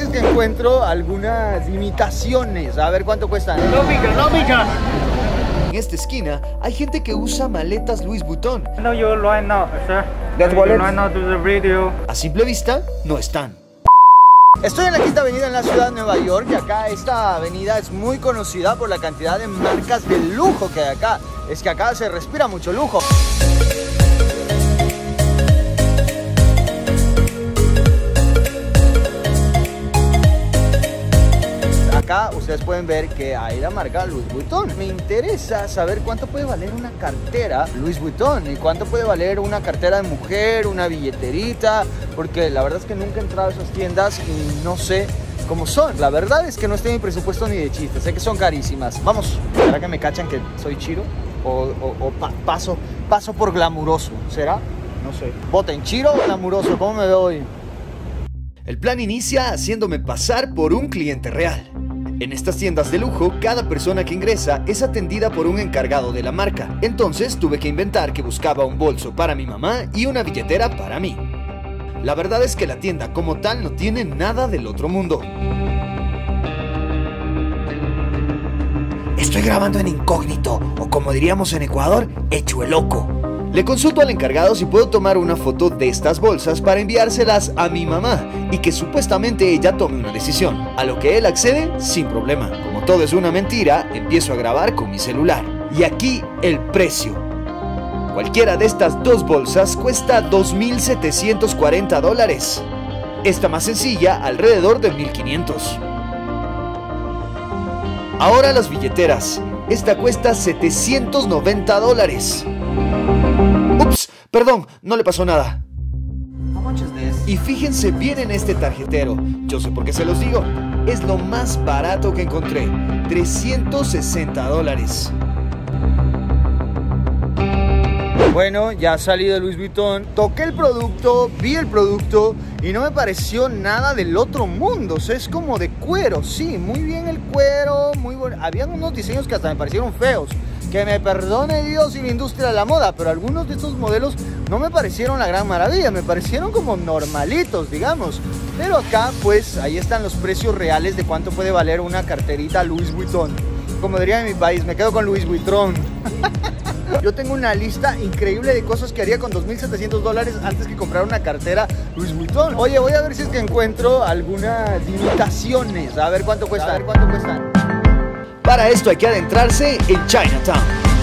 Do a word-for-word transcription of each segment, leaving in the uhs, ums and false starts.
es que encuentro algunas imitaciones. A ver cuánto cuestan. No pica, no pica. En esta esquina hay gente que usa maletas Louis Vuitton. No, you right now, sir. That's what right now to the video. A simple vista, no están. Estoy en la Quinta Avenida en la ciudad de Nueva York y acá esta avenida es muy conocida por la cantidad de marcas de lujo que hay acá. Es que acá se respira mucho lujo. Acá ustedes pueden ver que hay la marca Louis Vuitton. Me interesa saber cuánto puede valer una cartera Louis Vuitton y cuánto puede valer una cartera de mujer, una billeterita, porque la verdad es que nunca he entrado a esas tiendas y no sé cómo son. La verdad es que no estoy en mi presupuesto ni de chiste, sé que son carísimas. Vamos, ¿será que me cachan que soy chiro? O, o, o pa paso, paso por glamuroso, ¿será? No sé. ¿Voten chiro o glamuroso? ¿Cómo me veo hoy? El plan inicia haciéndome pasar por un cliente real. En estas tiendas de lujo, cada persona que ingresa es atendida por un encargado de la marca. Entonces tuve que inventar que buscaba un bolso para mi mamá y una billetera para mí. La verdad es que la tienda como tal no tiene nada del otro mundo. Estoy grabando en incógnito, o como diríamos en Ecuador, hecho el loco. Le consulto al encargado si puedo tomar una foto de estas bolsas para enviárselas a mi mamá y que supuestamente ella tome una decisión, a lo que él accede sin problema. Como todo es una mentira, empiezo a grabar con mi celular. Y aquí el precio. Cualquiera de estas dos bolsas cuesta dos mil setecientos cuarenta dólares. Esta más sencilla, alrededor de mil quinientos. Ahora las billeteras. Esta cuesta setecientos noventa dólares. Ups, perdón, no le pasó nada. Y fíjense bien en este tarjetero. Yo sé por qué se los digo. Es lo más barato que encontré. trescientos sesenta dólares. Bueno, ya salí de Louis Vuitton, toqué el producto, vi el producto y no me pareció nada del otro mundo. O sea, es como de cuero, sí, muy bien el cuero, muy bueno. Habían unos diseños que hasta me parecieron feos. Que me perdone Dios y la industria de la moda, pero algunos de estos modelos no me parecieron la gran maravilla, me parecieron como normalitos, digamos. Pero acá, pues, ahí están los precios reales de cuánto puede valer una carterita Louis Vuitton. Como diría en mi país, me quedo con Louis Vuitton. Yo tengo una lista increíble de cosas que haría con dos mil setecientos dólares antes que comprar una cartera Louis Vuitton. Oye, voy a ver si es que encuentro algunas imitaciones. A ver cuánto cuesta, a ver cuánto cuestan. Para esto hay que adentrarse en Chinatown.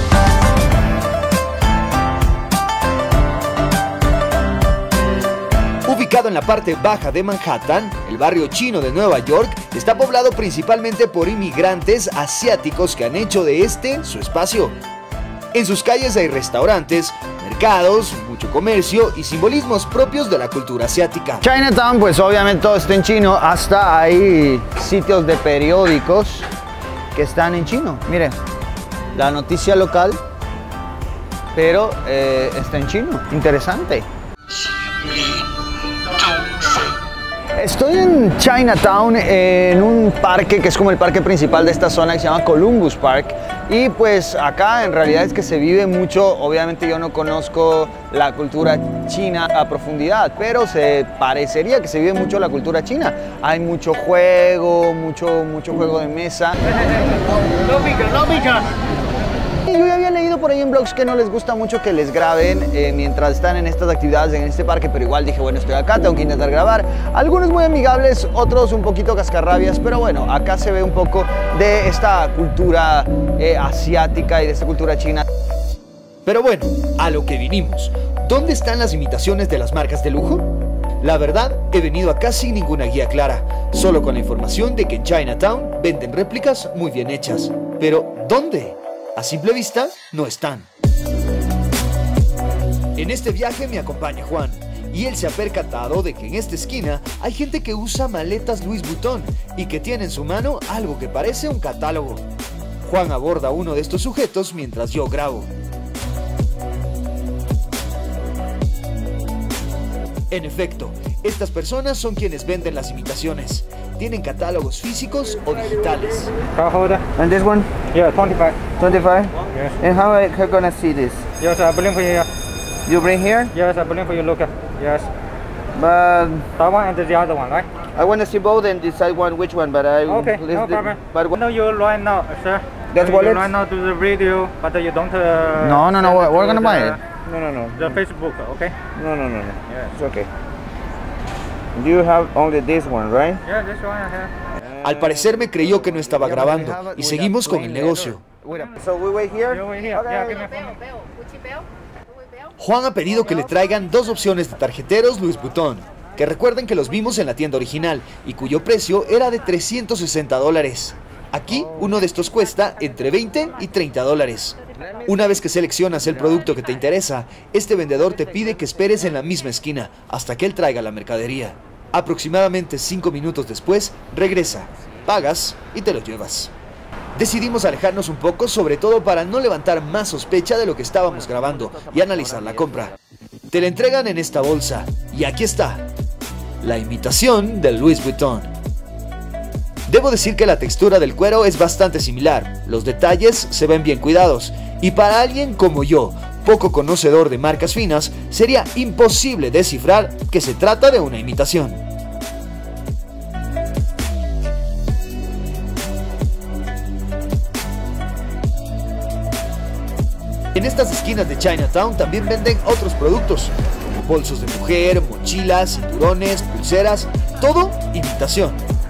Ubicado en la parte baja de Manhattan, el barrio chino de Nueva York está poblado principalmente por inmigrantes asiáticos que han hecho de este su espacio. En sus calles hay restaurantes, mercados, mucho comercio y simbolismos propios de la cultura asiática. Chinatown, pues obviamente todo está en chino, hasta hay sitios de periódicos que están en chino. Miren, la noticia local, pero eh, está en chino. Interesante. Estoy en Chinatown, en un parque que es como el parque principal de esta zona, que se llama Columbus Park. Y pues acá en realidad es que se vive mucho. Obviamente yo no conozco la cultura china a profundidad, pero se parecería que se vive mucho la cultura china. Hay mucho juego, mucho, mucho juego de mesa. No pica, no pica. Yo ya había leído por ahí en blogs que no les gusta mucho que les graben eh, mientras están en estas actividades en este parque, pero igual dije, bueno, estoy acá, tengo que intentar grabar. Algunos muy amigables, otros un poquito cascarrabias, pero bueno, acá se ve un poco de esta cultura eh, asiática y de esta cultura china. Pero bueno, a lo que vinimos. ¿Dónde están las imitaciones de las marcas de lujo? La verdad, he venido acá sin ninguna guía clara, solo con la información de que en Chinatown venden réplicas muy bien hechas. Pero, ¿dónde? A simple vista, no están. En este viaje me acompaña Juan, y él se ha percatado de que en esta esquina hay gente que usa maletas Louis Vuitton y que tiene en su mano algo que parece un catálogo. Juan aborda uno de estos sujetos mientras yo grabo. En efecto, estas personas son quienes venden las imitaciones. Tienen catálogos físicos o digitales. And this one? Yeah, twenty-five. twenty-five? Yes. And how I how gonna see this? Yes, I bring for you. You bring here? Yes, I bring for you. Look. Yes. But That one and the other one, right? I want to see both and decide one which one, but I Okay, let's no do- problem. But No, you right now, sir. That's you what it's- right now do the video, but you don't. Uh, No, no, no, send we're- it we're to gonna buy the- it. no, no, no, The Facebook, okay? no, no, no, no. Yeah. It's okay. You have only this one, right? Yeah, this one I have. Al parecer me creyó que no estaba grabando y seguimos con el negocio. So we wait here. You wait here. Okay. Yeah, give me a Bell, phone. Bell, Gucci Bell, Louis Bell. Juan ha pedido que le traigan dos opciones de tarjeteros Louis Vuitton, que recuerden que los vimos en la tienda original y cuyo precio era de trescientos sesenta dólares. Aquí uno de estos cuesta entre veinte y treinta dólares. Una vez que seleccionas el producto que te interesa, este vendedor te pide que esperes en la misma esquina hasta que él traiga la mercadería. Aproximadamente cinco minutos después, regresa, pagas y te lo llevas. Decidimos alejarnos un poco, sobre todo para no levantar más sospecha de lo que estábamos grabando y analizar la compra. Te la entregan en esta bolsa y aquí está, la imitación del Louis Vuitton. Debo decir que la textura del cuero es bastante similar, los detalles se ven bien cuidados y para alguien como yo, poco conocedor de marcas finas, sería imposible descifrar que se trata de una imitación. En estas esquinas de Chinatown también venden otros productos, como bolsos de mujer, mochilas, cinturones, pulseras, todo imitación.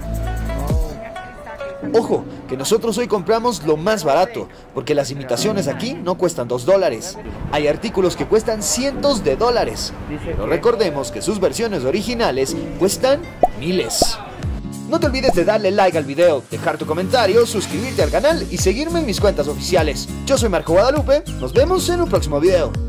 Ojo, que nosotros hoy compramos lo más barato, porque las imitaciones aquí no cuestan dos dólares. Hay artículos que cuestan cientos de dólares, pero recordemos que sus versiones originales cuestan miles. No te olvides de darle like al video, dejar tu comentario, suscribirte al canal y seguirme en mis cuentas oficiales. Yo soy Marco Guadalupe, nos vemos en un próximo video.